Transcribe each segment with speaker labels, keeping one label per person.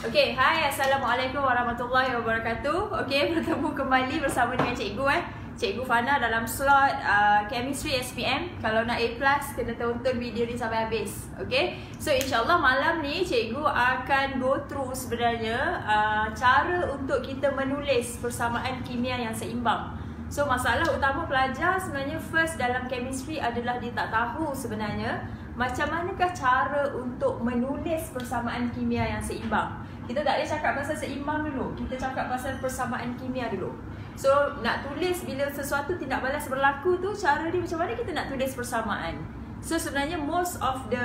Speaker 1: Okey, hai, Assalamualaikum warahmatullahi wabarakatuh. Okey, bertemu kembali bersama dengan cikgu Cikgu Fana dalam slot Chemistry SPM. Kalau nak A+, kena tonton video ni sampai habis. Okey. So insyaAllah malam ni cikgu akan go through sebenarnya cara untuk kita menulis persamaan kimia yang seimbang. So masalah utama pelajar sebenarnya first dalam chemistry adalah dia tak tahu sebenarnya macam manakah cara untuk menulis persamaan kimia yang seimbang. Kita tak boleh cakap pasal seimbang dulu, kita cakap pasal persamaan kimia dulu. So nak tulis bila sesuatu tindak balas berlaku tu, cara dia macam mana kita nak tulis persamaan. So sebenarnya most of the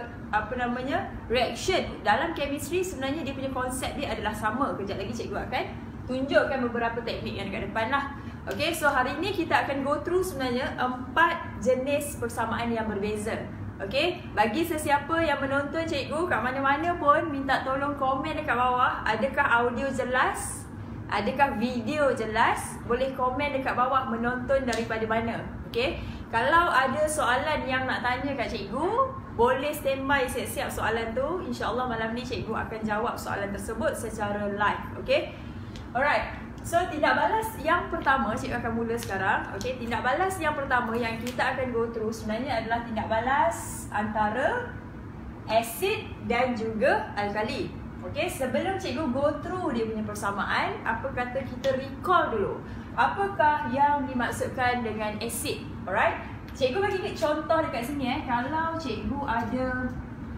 Speaker 1: reaction dalam chemistry sebenarnya dia punya konsep dia adalah sama. Kejap lagi cikgu akan tunjukkan beberapa teknik yang dekat depan lah. Okay, so hari ni kita akan go through sebenarnya 4 jenis persamaan yang berbeza. Okay, bagi sesiapa yang menonton cikgu kat mana-mana pun, minta tolong komen dekat bawah. Adakah audio jelas? Adakah video jelas? Boleh komen dekat bawah menonton daripada mana. Okay, kalau ada soalan yang nak tanya kat cikgu, boleh standby siap-siap soalan tu. InsyaAllah malam ni cikgu akan jawab soalan tersebut secara live. Okay, alright. So tindak balas yang pertama cikgu akan mula sekarang. Okey, tindak balas yang pertama yang kita akan go through sebenarnya adalah tindak balas antara asid dan juga alkali. Okey, sebelum cikgu go through dia punya persamaan, apa kata kita recall dulu. Apakah yang dimaksudkan dengan asid? Alright. Cikgu bagi contoh dekat sini kalau cikgu ada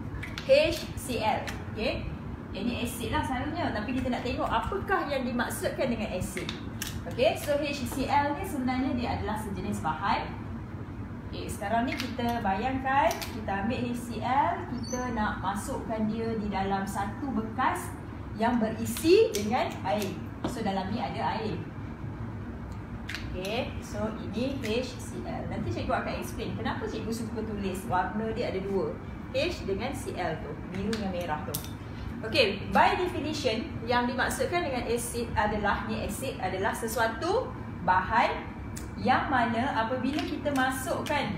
Speaker 1: HCl, okey. Ini asid lah selalunya, tapi kita nak tengok apakah yang dimaksudkan dengan asid. Okay, so HCl ni sebenarnya dia adalah sejenis bahan. Okay, sekarang ni kita bayangkan, kita ambil HCl, kita nak masukkan dia di dalam satu bekas yang berisi dengan air. So dalam ni ada air. Okay, so ini HCl. Nanti cikgu akan explain kenapa cikgu suka tulis warna dia ada dua, H dengan Cl tu, biru dengan merah tu. Okay, by definition yang dimaksudkan dengan asid adalah, ni asid adalah sesuatu bahan yang mana apabila kita masukkan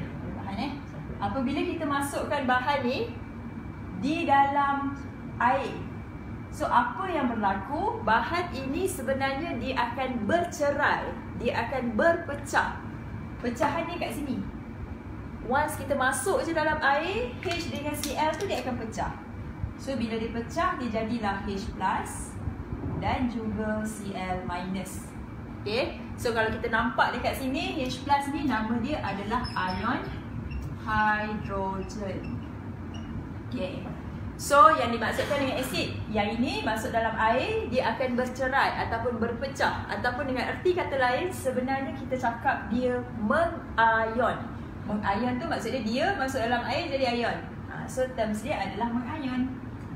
Speaker 1: bahan ni di dalam air, so apa yang berlaku, bahan ini sebenarnya dia akan bercerai, dia akan berpecah. Pecahan ni kat sini. Once kita masuk je dalam air, H dengan Cl tu dia akan pecah. So bila dia pecah, dia jadilah H+ dan juga Cl-. Okay, so kalau kita nampak dekat sini, H+ ni nama dia adalah ion hidrogen. Okay, so yang dimaksudkan dengan asid, yang ini masuk dalam air, dia akan bercerai ataupun berpecah. Ataupun dengan erti kata lain, sebenarnya kita cakap dia mengion. Mengion tu maksudnya dia masuk dalam air jadi ion. So terms dia adalah mengion.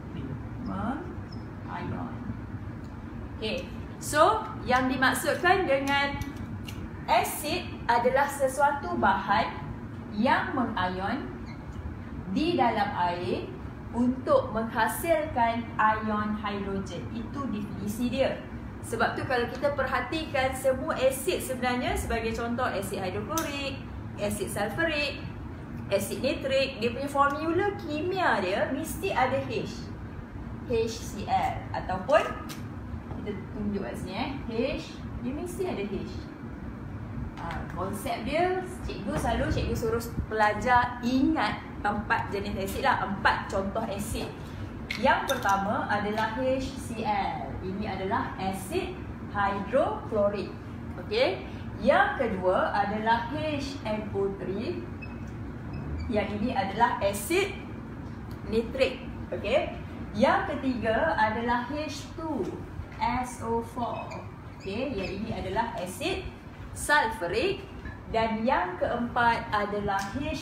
Speaker 1: Okay, so yang dimaksudkan dengan asid adalah sesuatu bahan yang mengion di dalam air untuk menghasilkan ion hidrogen. Itu definisi dia. Sebab tu kalau kita perhatikan semua asid sebenarnya, sebagai contoh asid hidroklorik, asid sulfurik, asid nitrik, dia punya formula kimia dia mesti ada H, HCl, ataupun kita tunjuk kat sini H, dia mesti ada H. Konsep dia, cikgu suruh pelajar ingat 4 jenis asid lah, 4 contoh asid. Yang pertama adalah HCl. Ini adalah asid hidroklorik. Okey. Yang kedua adalah HNO3. Yang ini adalah asid nitrik. Okey. Yang ketiga adalah H2SO4. Okey, yang ini adalah asid sulfurik. Dan yang keempat adalah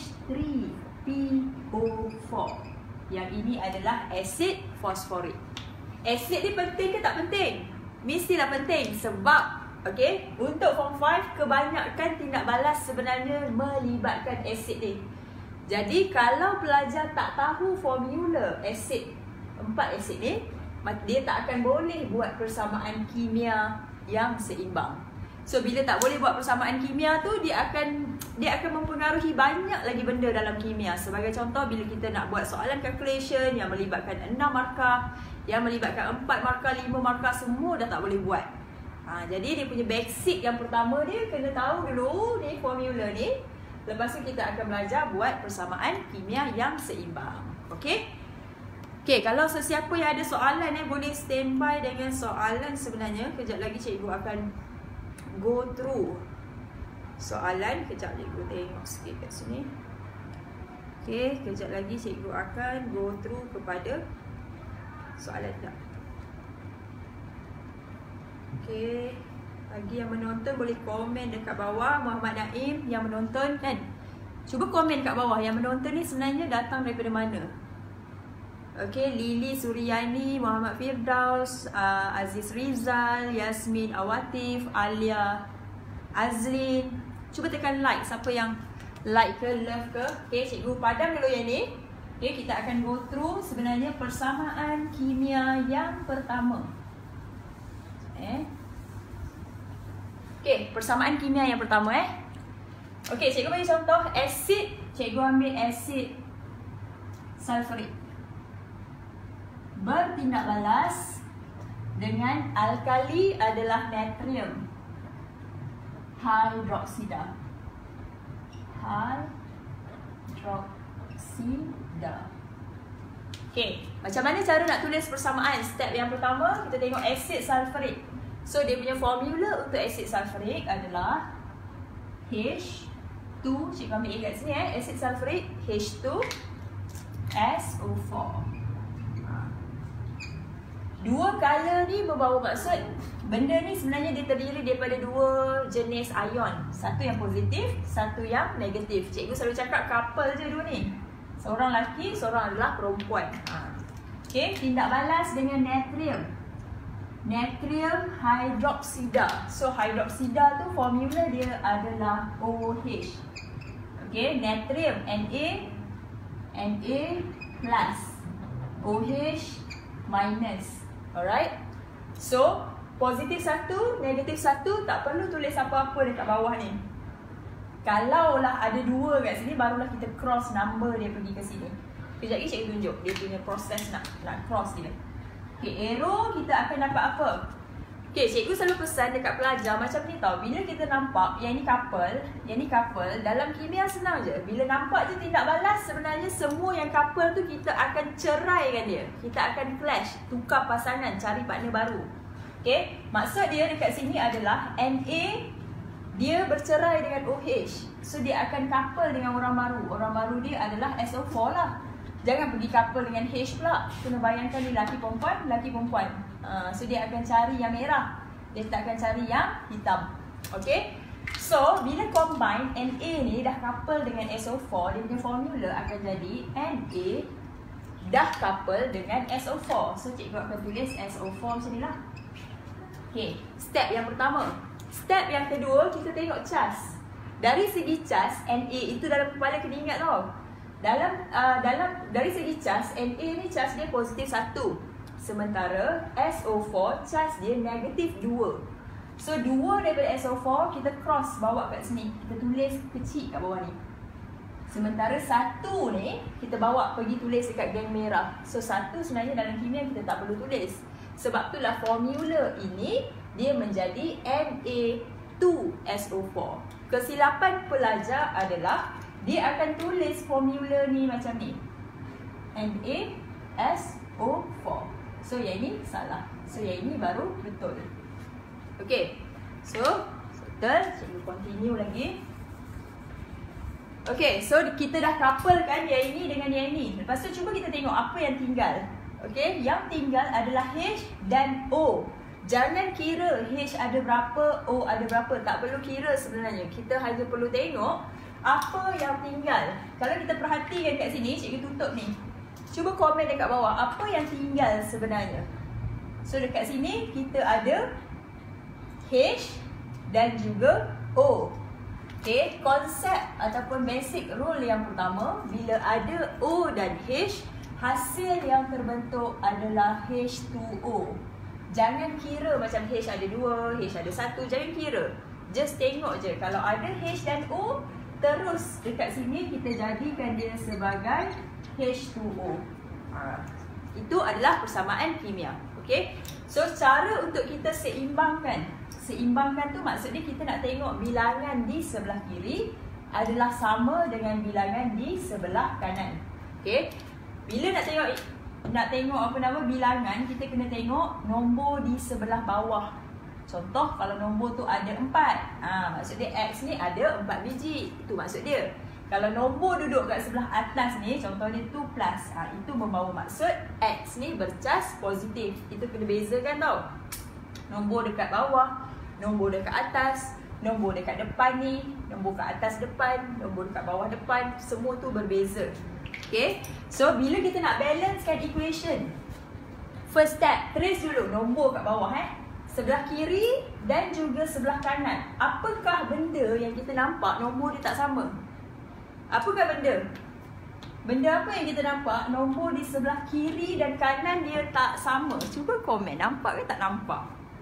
Speaker 1: H3PO4. Yang ini adalah asid fosforik. Asid ni penting ke tak penting? Mestilah penting sebab okey, untuk form 5 kebanyakan tindak balas sebenarnya melibatkan asid ni. Jadi kalau pelajar tak tahu formula asid, 4 asid ni, dia tak akan boleh buat persamaan kimia yang seimbang. So bila tak boleh buat persamaan kimia tu, dia akan mempengaruhi banyak lagi benda dalam kimia. Sebagai contoh, bila kita nak buat soalan calculation yang melibatkan 6 markah, yang melibatkan 4 markah, 5 markah semua dah tak boleh buat. Jadi dia punya basic yang pertama dia kena tahu dulu ni formula ni. Lepas tu kita akan belajar buat persamaan kimia yang seimbang. Okey? Okey, kalau sesiapa yang ada soalan boleh standby dengan soalan sebenarnya. Kejap lagi cikgu akan go through soalan. Kejap cikgu tengok sikit kat sini. Okey, kejap lagi cikgu akan go through kepada soalan tak. Okey, bagi yang menonton boleh komen dekat bawah. Muhammad Naim yang menonton kan, cuba komen kat bawah yang menonton ni sebenarnya datang daripada mana. Okey, Lily Suryani, Muhammad Firdaus, Aziz Rizal, Yasmin Awatif, Alia Azlin. Cuba tekan like, siapa yang like ke love ke. Okey, cikgu padam dulu yang ni. Okey, kita akan go through sebenarnya persamaan kimia yang pertama. Okey, persamaan kimia yang pertama Okey, cikgu bagi contoh asid. Cikgu ambil asid sulfurik bertindak balas dengan alkali adalah natrium hidroksida. Okey, macam mana cara nak tulis persamaan? Step yang pertama, kita tengok asid sulfurik. So dia punya formula untuk asid sulfurik adalah H2, cikgu ambil kat sini asid sulfurik H2SO4. Dua color ni membawa maksud benda ni sebenarnya dia terdiri daripada dua jenis ion. Satu yang positif, satu yang negatif. Cikgu selalu cakap couple je dua ni. Seorang lelaki, seorang adalah perempuan. Okey, tindak balas dengan natrium. Natrium hidroksida. So hidroksida tu formula dia adalah OH. Okey, natrium Na plus, OH minus. Alright. So positif satu, negatif satu, tak perlu tulis apa-apa dekat bawah ni. Kalau lah ada dua kat sini, barulah kita cross number dia pergi ke sini. Kejap lagi cikgu tunjuk dia punya proses nak cross dia. Okay, arrow kita akan dapat apa? Okay, cikgu selalu pesan dekat pelajar macam ni tau. Bila kita nampak yang ni couple, dalam kimia senang je. Bila nampak je tindak balas, sebenarnya semua yang couple tu kita akan ceraikan dia. Kita akan clash, tukar pasangan, cari partner baru. Okay, maksud dia dekat sini adalah Na dia bercerai dengan OH. So dia akan couple dengan orang baru. Orang baru dia adalah SO4 lah. Jangan pergi couple dengan H pula. Kena bayangkan ni lelaki perempuan. So dia akan cari yang merah. Dia tak akan cari yang hitam. Okay. So bila combine Na ni dah couple dengan SO4, dia punya formula akan jadi Na dah couple dengan SO4. So cikgu akan tulis SO4 macam ni lah. Okay, step yang pertama. Step yang kedua, kita tengok cas. Dari segi cas, Na itu dalam kepala kena ingat tau. Dari segi cas, Na ni cas dia positif 1. Sementara SO4 cas dia negatif 2. So 2 daripada SO4 kita cross bawa kat sini. Kita tulis kecil kat bawah ni. Sementara 1 ni kita bawa pergi tulis dekat geng merah. So 1 sebenarnya dalam kimia kita tak perlu tulis. Sebab itulah formula ini dia menjadi Na2SO4. Kesilapan pelajar adalah dia akan tulis formula ni macam ni. NaSO4. So yang ini salah. So yang ini baru betul. Okay. So betul. Cikgu continue lagi. Okay. So kita dah couple kan yang ini dengan yang ini. Lepas tu cuba kita tengok apa yang tinggal. Okay. Yang tinggal adalah H dan O. Jangan kira H ada berapa, O ada berapa. Tak perlu kira sebenarnya. Kita hanya perlu tengok apa yang tinggal. Kalau kita perhatikan kat sini, cikgu tutup ni. Cuba komen dekat bawah, apa yang tinggal sebenarnya. So dekat sini, kita ada H dan juga O. Okay, konsep ataupun basic rule yang pertama, bila ada O dan H, hasil yang terbentuk adalah H2O. Jangan kira macam H ada 2, H ada 1, jangan kira. Just tengok je, kalau ada H dan O, terus dekat sini kita jadikan dia sebagai H2O. Itu adalah persamaan kimia. Okay. So cara untuk kita seimbangkan. Seimbangkan tu maksudnya kita nak tengok bilangan di sebelah kiri adalah sama dengan bilangan di sebelah kanan. Okay. Bila nak tengok apa nama bilangan, kita kena tengok nombor di sebelah bawah. Contoh kalau nombor tu ada 4, maksud dia X ni ada 4 biji. Itu maksud dia. Kalau nombor duduk kat sebelah atas ni, contohnya tu plus, itu membawa maksud X ni bercas positif. Itu kena bezakan tau. Nombor dekat bawah, nombor dekat atas, nombor dekat depan ni, nombor kat atas depan, nombor dekat bawah depan, semua tu berbeza. Okay. So bila kita nak balancekan equation, first step, trace dulu nombor kat bawah sebelah kiri dan juga sebelah kanan. Apakah benda yang kita nampak nombor dia tak sama? Apakah benda? Benda apa yang kita nampak nombor di sebelah kiri dan kanan dia tak sama? Cuba komen, nampak ke tak nampak?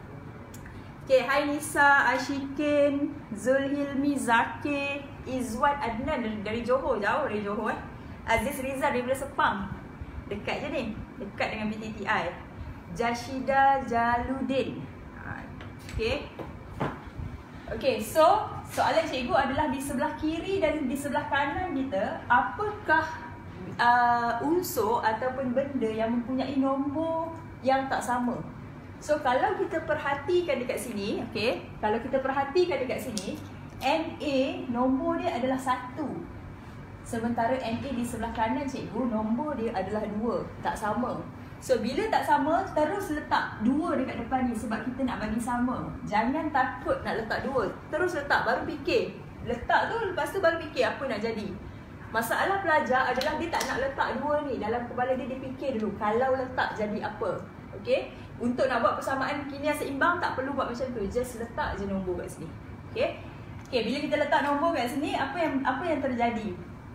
Speaker 1: Okay, hai Nisa, Ashikin, Zulhilmi, Zakir, Izwan, Adnan dari Johor, jauh dari Johor Aziz Rizal daripada Sepang. Dekat je ni, dekat dengan PTTI. Jashida Jaludin. Okay. Okay, so soalan cikgu adalah di sebelah kiri dan di sebelah kanan kita, apakah unsur ataupun benda yang mempunyai nombor yang tak sama? So kalau kita perhatikan dekat sini, okay, kalau kita perhatikan dekat sini, NA nombor dia adalah 1. Sementara NA di sebelah kanan cikgu, nombor dia adalah 2. Tak sama. So bila tak sama, terus letak 2 dekat depan ni sebab kita nak bagi sama. Jangan takut nak letak 2. Terus letak, baru fikir. Letak tu, lepas tu baru fikir apa nak jadi. Masalah pelajar adalah dia tak nak letak 2 ni. Dalam kepala dia, dia fikir dulu kalau letak jadi apa. Okay. Untuk nak buat persamaan kimia seimbang, tak perlu buat macam tu. Just letak je nombor kat sini. Okay. Okay, bila kita letak nombor kat sini, apa yang terjadi?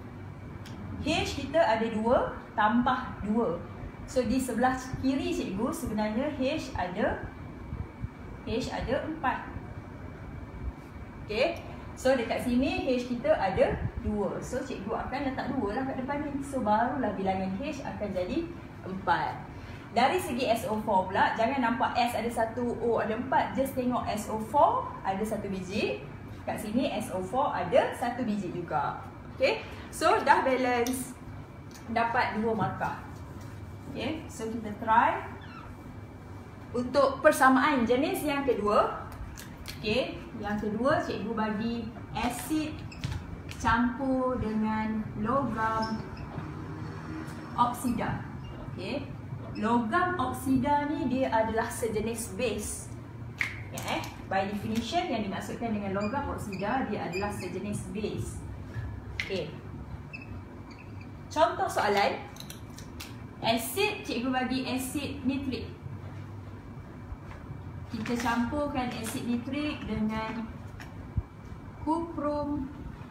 Speaker 1: H kita ada 2 tambah 2. So di sebelah kiri cikgu sebenarnya H ada 4. Okay. So dekat sini H kita ada 2. So cikgu akan letak 2 lah kat depan ni. So barulah bilangan H akan jadi 4. Dari segi SO4 pula, jangan nampak S ada 1, O ada 4. Just tengok SO4 ada 1 biji. Kat sini SO4 ada 1 biji juga. Okay. So dah balance, dapat 2 markah. Okay, so kita try untuk persamaan jenis yang kedua. Okay, yang kedua cikgu bagi asid campur dengan logam oksida. Okay, logam oksida ni dia adalah sejenis base. Okay, by definition yang dimaksudkan dengan logam oksida, dia adalah sejenis base. Okay, contoh soalan. Asid, cikgu bagi asid nitrik. Kita campurkan asid nitrik dengan kuprum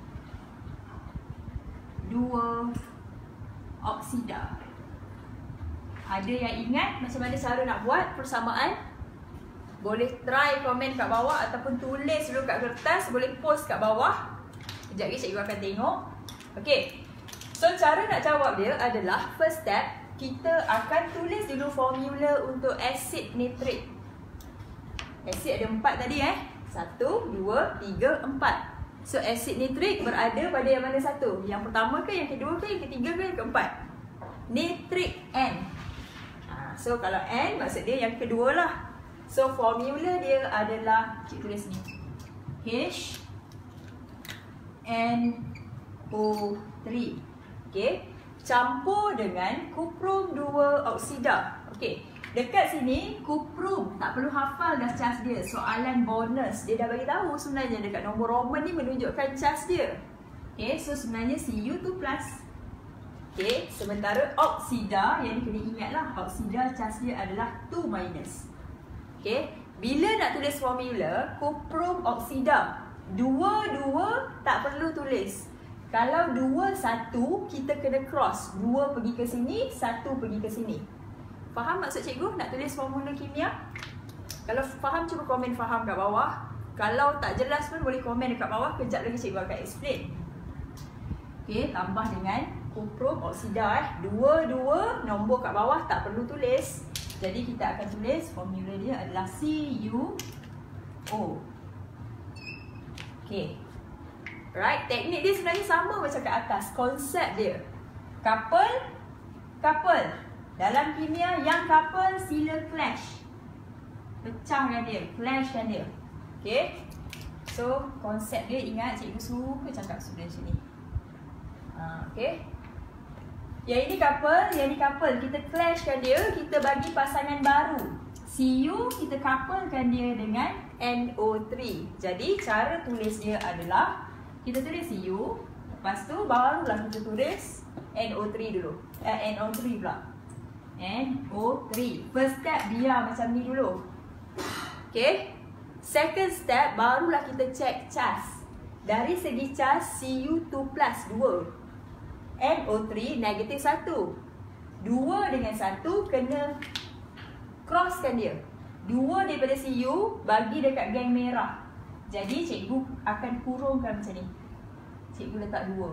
Speaker 1: 2 oksida. Ada yang ingat macam mana cara nak buat persamaan? Boleh try komen kat bawah ataupun tulis dulu kat kertas. Boleh post kat bawah. Sekejap lagi cikgu akan tengok. Okay. So cara nak jawab dia adalah first step, kita akan tulis dulu formula untuk asid nitrik. Asid ada 4 tadi 1, 2, 3, 4. So asid nitrik berada pada yang mana satu? Yang pertama ke, yang kedua ke, yang ketiga ke, yang keempat? Nitrik N. So kalau N maksud dia yang kedua lah. So formula dia adalah, cikgu tulis ni, H NO3. Okay. Campur dengan kuprum 2 oksida. Okey, dekat sini kuprum tak perlu hafal dah cas dia. Soalan bonus dia dah bagi tahu sebenarnya dekat nombor Roman ni menunjukkan cas dia. Okey, so sebenarnya Cu2+. Okey, sementara oksida yang kena ingatlah, oksida cas dia adalah 2-. Okey, bila nak tulis formula kuprum oksida, 2 tak perlu tulis. Kalau 2, 1, kita kena cross. 2 pergi ke sini, 1 pergi ke sini. Faham maksud cikgu nak tulis formula kimia? Kalau faham, cuba komen faham kat bawah. Kalau tak jelas pun boleh komen dekat bawah. Kejap lagi cikgu akan explain. Okay, tambah dengan Cuprum oksida Dua-dua nombor kat bawah tak perlu tulis. Jadi kita akan tulis formula dia adalah CuO. Okay. Right, teknik dia sebenarnya sama macam kat atas. Konsep dia couple. Dalam kimia yang couple sila clash. Pecahkan dia, clashkan dia. Okay. So, konsep dia ingat cikgu suka cakap student sini. Okay. Yang ini couple, kita clashkan dia, kita bagi pasangan baru. Cu kita couplekan dia dengan NO3. Jadi cara tulis dia adalah kita tulis Cu, lepas tu barulah kita tulis NO3 dulu. NO3 pula. NO3. First step biar macam ni dulu. Okay. Second step barulah kita check cas. Dari segi cas Cu2 plus 2. NO3 negatif 1. 2 dengan 1 kena crosskan dia. 2 daripada Cu bagi dekat geng merah. Jadi cikgu akan kurungkan macam ni. Cikgu letak 2.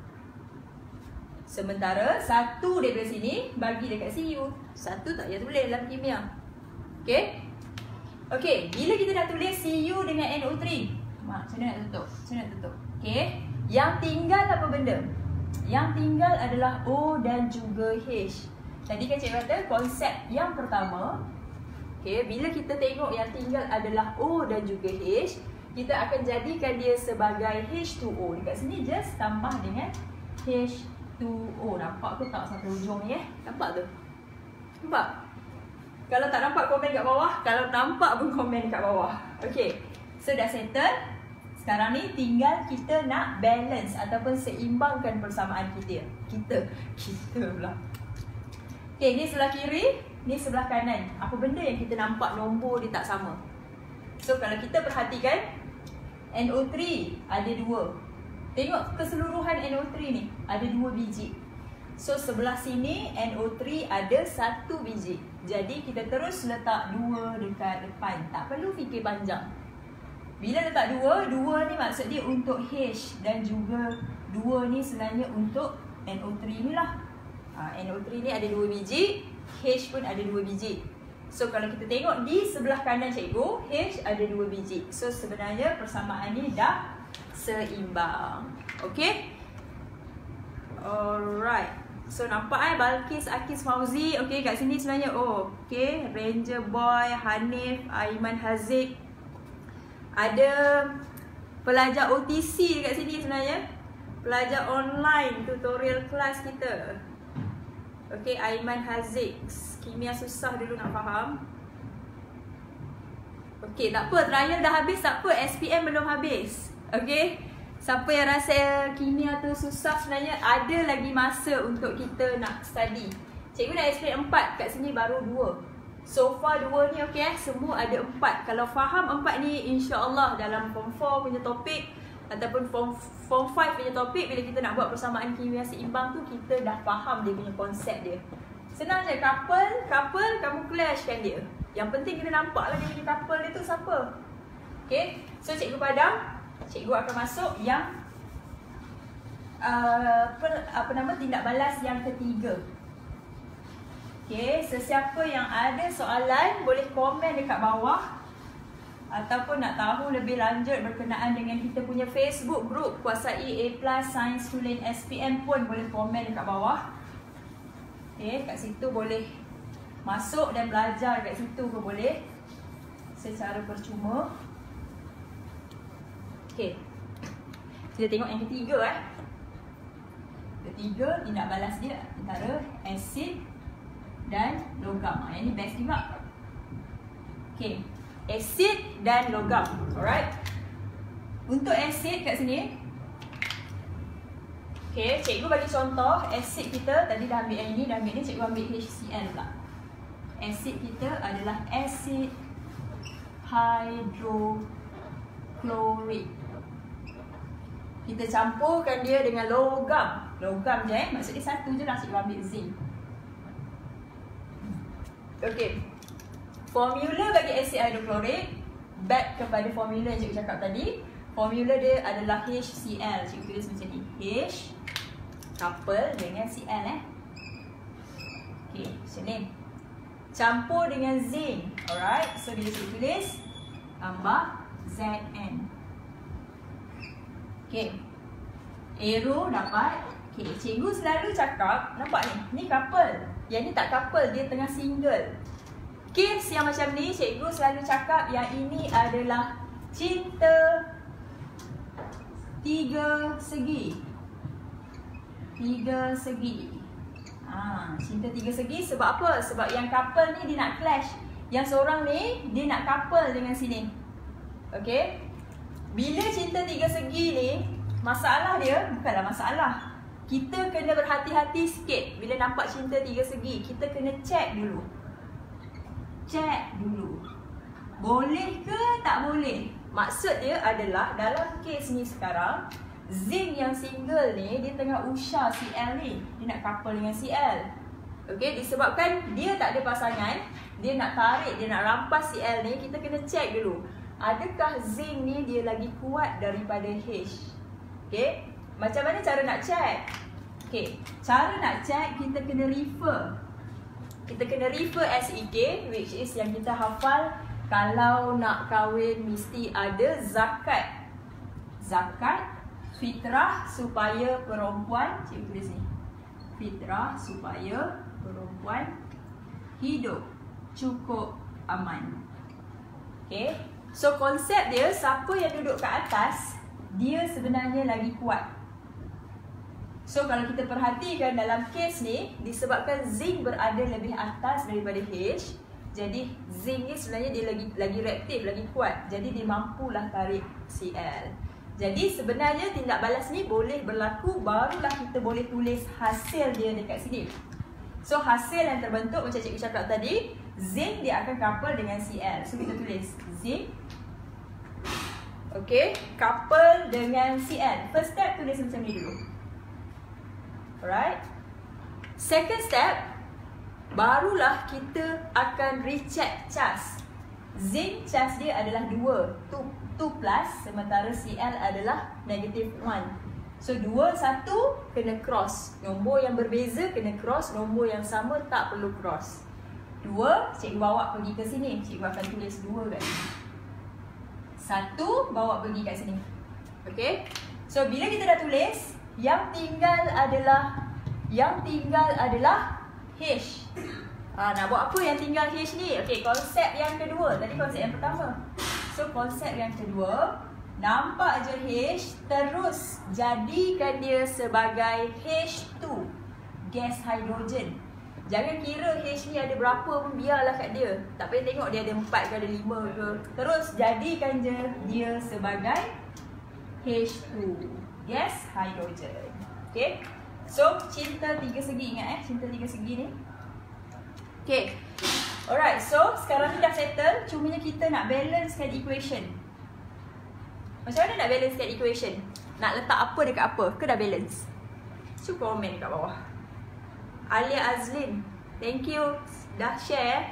Speaker 1: Sementara 1 daripada sini bagi dekat Cu. 1 tak payah tulis dalam kimia. Okay. Okay, bila kita nak tulis Cu dengan NO3, macam mana nak tutup? Okay. Yang tinggal apa benda? Yang tinggal adalah O dan juga H. Tadi kan cikgu kata konsep yang pertama, okay, bila kita tengok yang tinggal adalah O dan juga H, kita akan jadikan dia sebagai H2O. Dekat sini just tambah dengan H2O. Nampak ke tak sampai ujung ni Nampak tu? Nampak? Kalau tak nampak komen kat bawah, kalau nampak pun komen kat bawah. Okay, so dah settle. Sekarang ni tinggal kita nak balance ataupun seimbangkan persamaan kita. Kita pula. Okay, ni sebelah kiri, ni sebelah kanan. Apa benda yang kita nampak nombor dia tak sama? So kalau kita perhatikan, NO3 ada 2. Tengok keseluruhan NO3 ni, ada 2 biji. So sebelah sini NO3 ada 1 biji. Jadi kita terus letak 2 dekat depan. Tak perlu fikir panjang. Bila letak 2 ni maksud dia untuk H. Dan juga 2 ni sebenarnya untuk NO3 ni lah. NO3 ni ada 2 biji, H pun ada 2 biji. So kalau kita tengok di sebelah kanan cikgu, H ada 2 biji. So sebenarnya persamaan ni dah seimbang. Okay. Alright. So nampak Balkis, Akis, Fauzi. Okay, kat sini sebenarnya okay, Ranger Boy, Hanif, Aiman Haziq. Ada pelajar OTC dekat sini sebenarnya. Pelajar online tutorial kelas kita. Okay, Aiman Haziq. Kimia susah dulu nak faham. Okay, tak apa, trial dah habis, tak apa, SPM belum habis. Okay. Siapa yang rasa kimia tu susah, sebenarnya ada lagi masa untuk kita nak study. Cikgu nak explain 4, kat sini baru 2. So far 2 ni okay, semua ada 4. Kalau faham 4 ni, insya-Allah dalam form 4 punya topik ataupun form 5 punya topik, bila kita nak buat persamaan kimia seimbang tu, kita dah faham dia punya konsep dia. Senang je, couple kamu clashkan dia. Yang penting kita nampak lah dia punya couple dia tu siapa. Okay, so cikgu padam. Cikgu akan masuk yang tindak balas yang ketiga. Okay, sesiapa yang ada soalan boleh komen dekat bawah. Ataupun nak tahu lebih lanjut berkenaan dengan kita punya Facebook group Kuasai A+ Sains Tulen SPM pun boleh komen dekat bawah. Okay, kat situ boleh masuk dan belajar kat situ pun boleh secara percuma. Okay, kita tengok yang ketiga Ketiga, tindak balas dia antara asid dan logam. Yang ni best juga. Okay, asid dan logam. Alright. Untuk asid kat sini, okay, cikgu bagi contoh asid kita. Tadi dah ambil yang ini, dah ambil ni, cikgu ambil HCl pula. Asid kita adalah asid hidroklorik. Kita campurkan dia dengan logam. Logam je maksud dia satu je lah, cikgu ambil zinc. Okay, formula bagi asid hidroklorik, back kepada formula yang cikgu cakap tadi. Formula dia adalah HCl. Cikgu tulis macam ni, Couple dengan Cl Okay, macam ni. Campur dengan zinc. Alright, so bila cikgu tulis tambah Zn. Okay, arrow dapat. Okay, cikgu selalu cakap, nampak ni? Ni couple. Yang ni tak couple, dia tengah single. Case yang macam ni, cikgu selalu cakap yang ini adalah cinta tiga segi. Tiga segi. Cinta tiga segi sebab apa? Sebab yang couple ni dia nak clash. Yang seorang ni dia nak couple dengan sini. Okay. Bila cinta tiga segi ni, masalah dia bukanlah masalah. Kita kena berhati-hati sikit bila nampak cinta tiga segi. Kita kena check dulu. Check dulu. Boleh ke tak boleh? Maksud dia adalah dalam kes ni sekarang, zinc yang single ni dia tengah usah Cl ni. Dia nak couple dengan Cl. Okay, disebabkan dia tak ada pasangan, dia nak tarik, dia nak rampas Cl ni, kita kena check dulu. Adakah zinc ni dia lagi kuat daripada H? Okay, macam mana cara nak check? Okay, cara nak check kita kena refer. Kita kena refer SEK, which is yang kita hafal kalau nak kahwin mesti ada zakat. Zakat fitrah supaya perempuan, cikgu tulis ni, fitrah supaya perempuan hidup cukup aman. Okay, so konsep dia, siapa yang duduk kat atas, dia sebenarnya lagi kuat. So kalau kita perhatikan dalam kes ni, disebabkan zinc berada lebih atas daripada H, jadi zinc ni sebenarnya dia lagi reaktif, lagi kuat. Jadi dia mampulah tarik Cl. Jadi sebenarnya tindak balas ni boleh berlaku, barulah kita boleh tulis hasil dia dekat sini. So hasil yang terbentuk macam cikgu cakap tadi, zinc dia akan couple dengan Cl. So kita tulis zinc, okay, couple dengan Cl. First step tulis macam ni dulu. Alright. Second step, barulah kita akan recheck cas. Zinc cas dia adalah 2 plus, sementara Cl adalah -1. So 2, 1 kena cross. Nombor yang berbeza kena cross, nombor yang sama tak perlu cross. 2, cikgu bawa pergi ke sini. Cikgu akan tulis 2 kat sini. 1 bawa pergi kat sini. Okay. So bila kita dah tulis, yang tinggal adalah H. Nak buat apa yang tinggal H ni? Okay, konsep yang kedua. Tadi konsep yang pertama. So konsep yang kedua, nampak je H, terus jadikan dia sebagai H2, gas hidrogen. Jangan kira H ni ada berapa pun, biarlah kat dia. Tak payah tengok dia ada 4 ke ada 5 ke. Terus jadikan je dia sebagai H2, gas hidrogen. Okay. So cinta tiga segi, ingat cinta tiga segi ni. Okay. Alright, so sekarang ni dah settle. Cumanya kita nak balancekan equation. Macam mana nak balancekan equation? Nak letak apa dekat apa? Ke dah balance? Cuba komen dekat bawah. Alia Azlin, thank you dah share.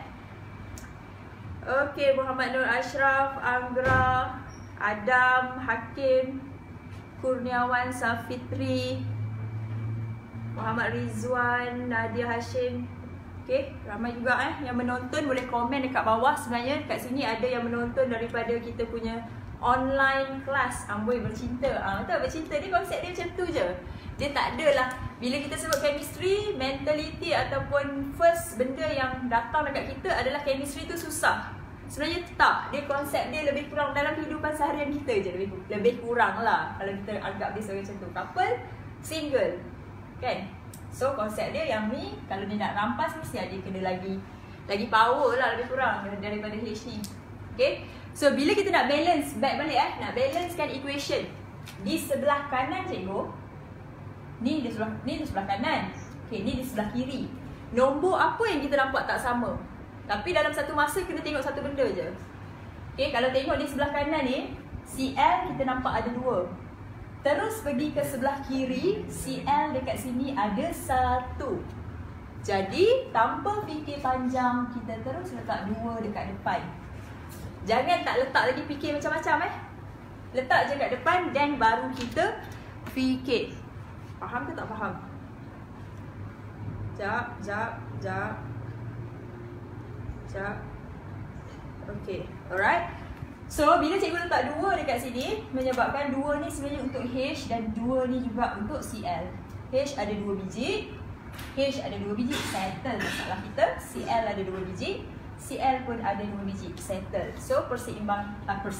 Speaker 1: Okay, Muhammad Nur Ashraf, Anggra, Adam, Hakim, Kurniawan Safitri, Muhammad Rizwan, Nadia Hashim. Okay, ramai juga yang menonton. Boleh komen dekat bawah. Sebenarnya kat sini ada yang menonton daripada kita punya online kelas Amboi Bercinta. Betul, bercinta ni konsep dia macam tu je. Dia tak adalah, bila kita sebut chemistry, mentality ataupun first benda yang datang dekat kita adalah chemistry tu susah. Sebenarnya tak, dia konsep dia lebih kurang dalam kehidupan seharian kita je. Lebih kurang lah kalau kita anggap dia sebagai macam tu. Couple, single, kan? So konsep dia yang ni, kalau dia nak rampas mesti dia kena lagi power lah, lebih kurang daripada H ni. Okay, so bila kita nak balance, back balik nak balancekan equation. Di sebelah kanan cikgu, ni di sebelah kanan. Okay, ni di sebelah kiri. Nombor apa yang kita nampak tak sama, tapi dalam satu masa kena tengok satu benda je. Okay, kalau tengok di sebelah kanan ni, Cl kita nampak ada 2. Terus pergi ke sebelah kiri, Cl dekat sini ada 1. Jadi tanpa fikir panjang, kita terus letak 2 dekat depan. Jangan tak letak lagi fikir macam-macam Letak je kat depan dan baru kita fikir. Faham ke tak faham? Jap. Okay, alright. So, bila cikgu letak 2 dekat sini, menyebabkan 2 ni sebenarnya untuk H dan 2 ni juga untuk CL. H ada 2 biji, H ada 2 biji, settle masalah kita. CL ada 2 biji, CL pun ada 2 biji, settle. So, persamaan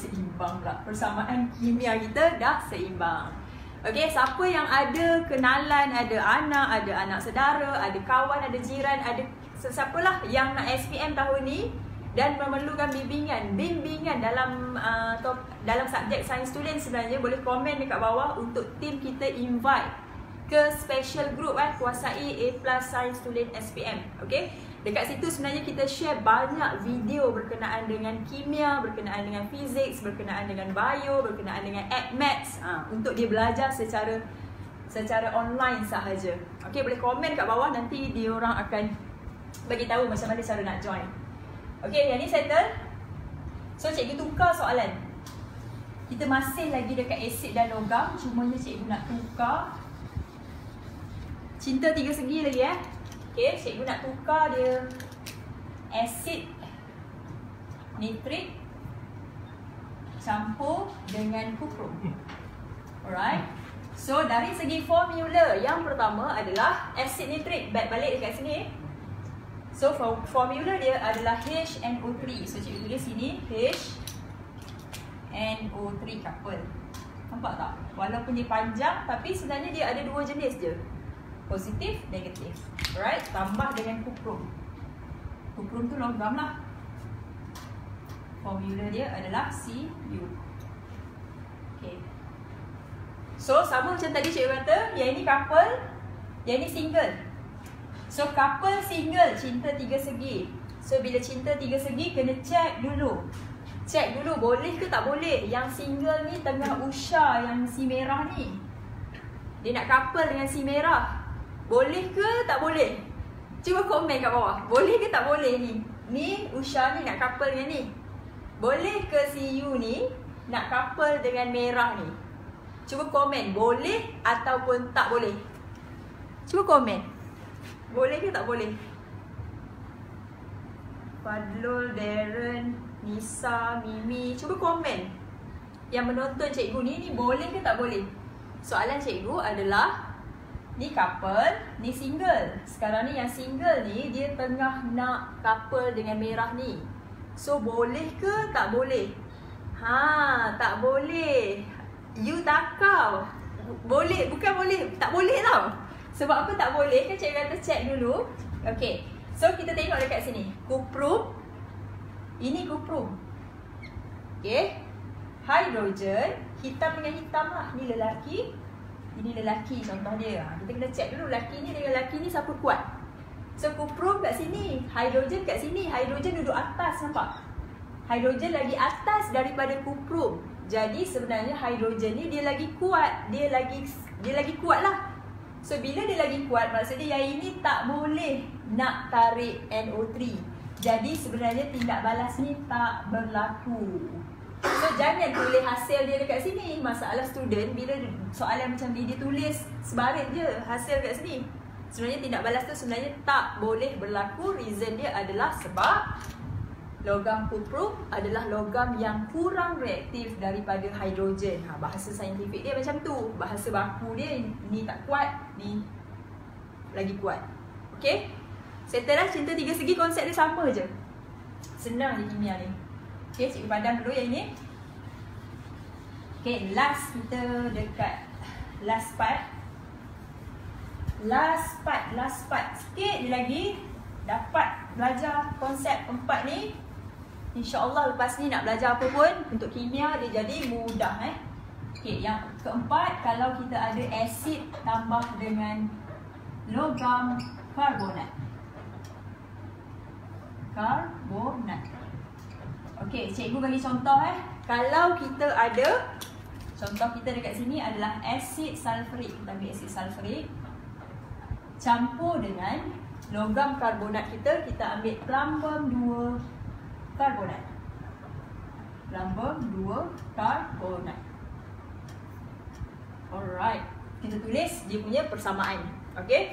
Speaker 1: kimia kita dah seimbang. Okay, siapa yang ada kenalan, ada anak saudara, ada kawan, ada jiran, ada sesiapalah yang nak SPM tahun ni dan memerlukan bimbingan dalam subjek sains student, sebenarnya boleh komen dekat bawah untuk tim kita invite ke special group kuasai A+ Science Student SPM. Okay, dekat situ sebenarnya kita share banyak video berkenaan dengan kimia, berkenaan dengan fizik, berkenaan dengan bio, berkenaan dengan maths, untuk dia belajar secara online sahaja. Okay, boleh komen kat bawah, nanti dia orang akan bagi tahu macam mana cara nak join. Okay, yang ni settle. So, cikgu tukar soalan. Kita masih lagi dekat asid dan logam, cumanya cikgu nak tukar cinta 3 segi lagi Okay, cikgu nak tukar dia asid nitrik campur dengan kuprum. Alright. So, dari segi formula, yang pertama adalah asid nitrik. Balik dekat sini. So, formula dia adalah HNO3. So, cikgu tulis sini HNO3 couple. Nampak tak? Walaupun dia panjang, tapi sebenarnya dia ada 2 jenis je. Positif, negatif. Alright, tambah dengan kuprum. Kuprum tu logam lah. Formula dia adalah Cu. Okay. So, sama macam tadi cikgu kata, yang ini couple, yang ini single. So, couple single, cinta 3 segi. So, bila cinta 3 segi, kena check dulu. Check dulu, boleh ke tak boleh. Yang single ni tengah Usha yang si merah ni. Dia nak couple dengan si merah. Boleh ke tak boleh? Cuba komen kat bawah. Boleh ke tak boleh ni? Ni Usha ni nak couple dengan ni. Boleh ke si You ni nak couple dengan merah ni? Cuba komen. Boleh ataupun tak boleh? Cuba komen. Boleh ke tak boleh? Fadlul, Darren, Nisa, Mimi, cuba komen. Yang menonton cikgu ni boleh ke tak boleh? Soalan cikgu adalah, ni couple, ni single. Sekarang ni yang single ni, dia tengah nak couple dengan merah ni. So, boleh ke tak boleh? Tak boleh. You takau. Boleh, bukan boleh. Tak boleh tau. Sebab apa tak boleh? Kan cikgu kata check dulu. Okay. So, kita tengok dekat sini. Kuprum. Ini kuprum. Okay. Hidrogen. Hitam dengan hitam lah. Ni lelaki. Ini lelaki contoh dia. Kita kena check dulu lelaki ni dengan lelaki ni siapa kuat. So, kuprum kat sini. Hidrogen kat sini. Hidrogen duduk atas, nampak? Hidrogen lagi atas daripada kuprum. Jadi, sebenarnya hidrogen ni dia lagi kuat. Dia lagi kuat lah. So, bila dia lagi kuat, maksudnya yang ini tak boleh nak tarik NO3. Jadi, sebenarnya tindak balas ni tak berlaku. So, jangan tulis hasil dia dekat sini. Masalah student, bila soalan macam ni, dia tulis sebarit je hasil kat sini. Sebenarnya tindak balas tu sebenarnya tak boleh berlaku. Reason dia adalah sebab logam kuprum adalah logam yang kurang reaktif daripada hidrogen. Bahasa saintifik dia macam tu. Bahasa baku dia, ni tak kuat, ni lagi kuat. Okay? Settle lah, cinta 3 segi, konsep dia sama je. Senang je kimia ni. Okay, cikgu padam dulu yang ni. Okay, last kita dekat last part. Last part. Sikit je lagi dapat belajar konsep 4 ni. InsyaAllah lepas ni nak belajar apa pun untuk kimia dia jadi mudah. Okay, yang keempat, kalau kita ada asid tambah dengan logam karbonat. Okay, cikgu bagi contoh Kalau kita ada, contoh kita dekat sini adalah asid sulfurik. Kita ambil asid sulfurik campur dengan logam karbonat kita. Kita ambil plumbum 2 karbonat. Plumbum 2 karbonat. Alright. Kita tulis dia punya persamaan. Okay.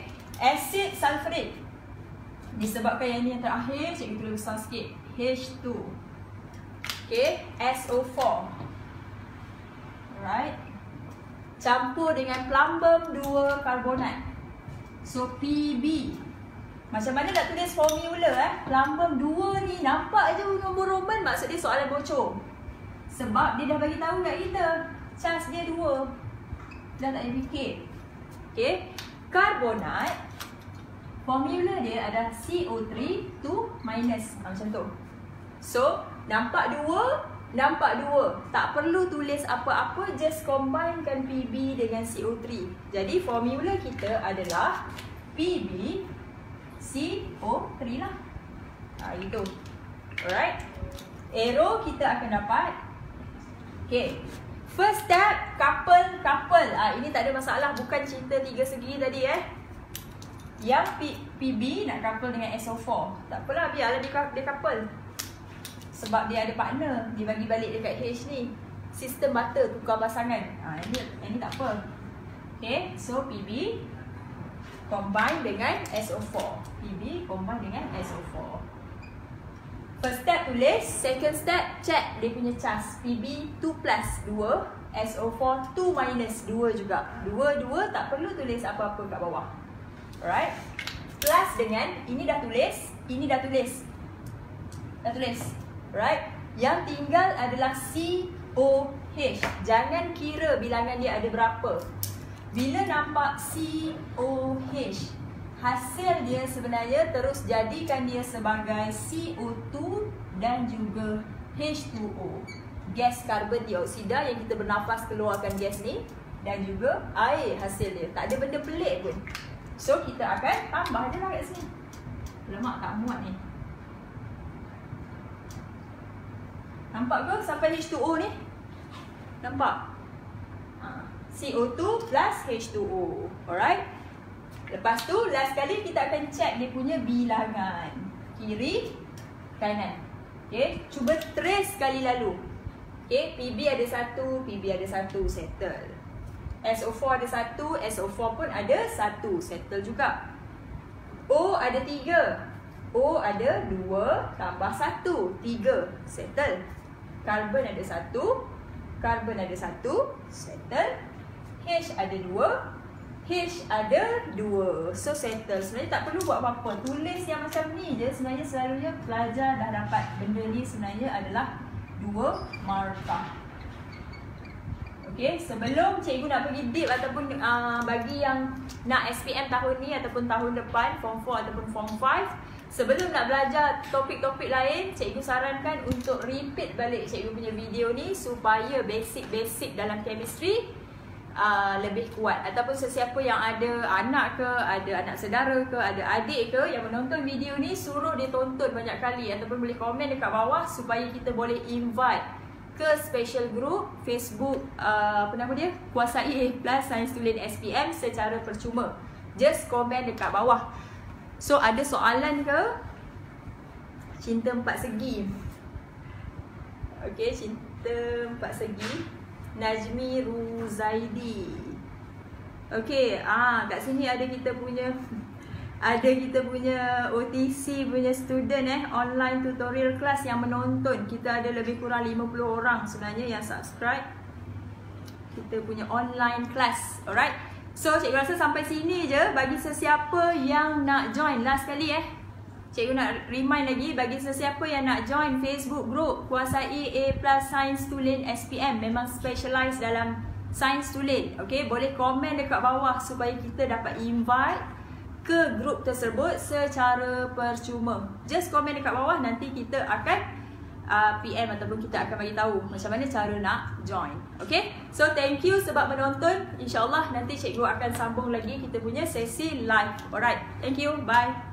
Speaker 1: Asid sulfurik. Disebabkan yang ni yang terakhir, cikgu tulis besar sikit. H2. Okay, SO4. Alright. Campur dengan plumbum 2 karbonat. So PB. Macam mana nak tulis formula Plumbum 2 ni nampak je nombor Roman, maksud dia soalan bocor. Sebab dia dah bagi tahu kat kita charge dia 2. Dah tak payah fikir. Okay. Karbonat, formula dia adalah CO3 2 minus. Macam tu. So, nampak 2, nampak 2. Tak perlu tulis apa-apa, just combinekan PB dengan CO3. Jadi, formula kita adalah PB CO3 lah. Itu. Alright. Arrow kita akan dapat. Okay. First step, couple. Ini tak ada masalah. Bukan cerita 3 segi tadi Yang PB nak couple dengan SO4. Tak apalah, biarlah dia couple. Sebab dia ada partner. Dia bagi balik dekat H ni. Sistem butter, tukar pasangan. Ini tak apa. Okay, so PB combine dengan SO4. PB combine dengan SO4. First step tulis. Second step, check dia punya charge. PB 2 plus 2. SO4 2 minus 2 juga. 2 tak perlu tulis apa-apa kat bawah. Alright. Plus dengan, ini dah tulis. Ini dah tulis. Right? Yang tinggal adalah COH. Jangan kira bilangan dia ada berapa. Bila nampak COH, hasil dia sebenarnya terus jadikan dia sebagai CO2 dan juga H2O. Gas karbon dioksida yang kita bernafas keluarkan gas ni. Dan juga air hasil dia. Tak ada benda pelik pun. So kita akan tambah je lah kat sini. Lemak tak muat ni. Nampak ke sampai H2O ni? Nampak? CO2 plus H2O. Alright? Lepas tu, last kali kita akan check dia punya bilangan. Kiri, kanan. Okay? Cuba trace sekali lalu. Okay? PB ada 1, PB ada 1, settle. SO4 ada 1, SO4 pun ada 1, settle juga. O ada 3. O ada 2 tambah 1, 3, settle. Karbon ada 1, karbon ada 1, settle. H ada 2, H ada 2. So settle. Sebenarnya tak perlu buat apa-apa. Tulis yang macam ni je. Sebenarnya selalunya pelajar dah dapat. Benda ni sebenarnya adalah 2 markah. Okay, sebelum cikgu nak pergi deep ataupun bagi yang nak SPM tahun ni ataupun tahun depan, Form 4 ataupun Form 5, sebelum nak belajar topik-topik lain, cikgu sarankan untuk repeat balik cikgu punya video ni supaya basic-basic dalam chemistry lebih kuat. Ataupun sesiapa yang ada anak ke, ada anak saudara ke, ada adik ke yang menonton video ni, suruh dia tonton banyak kali ataupun boleh komen dekat bawah supaya kita boleh invite ke special group Facebook apa nama dia? Kuasai A+ Sains Tulen SPM secara percuma. Just komen dekat bawah. So ada soalan ke? Cinta 4 segi. Okey, cinta 4 segi. Najmi Ruzaidi. Okey, kat sini ada kita punya OTC punya student online tutorial class yang menonton. Kita ada lebih kurang 50 orang sebenarnya yang subscribe kita punya online class. Alright. So cikgu rasa sampai sini je. Bagi sesiapa yang nak join, last kali cikgu nak remind lagi, bagi sesiapa yang nak join Facebook group Kuasai A+ Sains Tulen SPM, memang specialize dalam Sains Tulen. Okay, boleh komen dekat bawah supaya kita dapat invite ke grup tersebut secara percuma. Just komen dekat bawah, nanti kita akan PM ataupun kita akan bagi tahu macam mana cara nak join. Okay, so thank you sebab menonton. InsyaAllah nanti cikgu akan sambung lagi kita punya sesi live. Alright, thank you, bye.